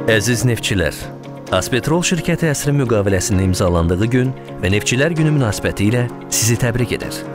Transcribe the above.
Əziz neftçilər, Azpetrol şirkəti əsrin müqaviləsinin imzalandığı gün və Neftçilər Günü münasibətilə sizi təbrik edir.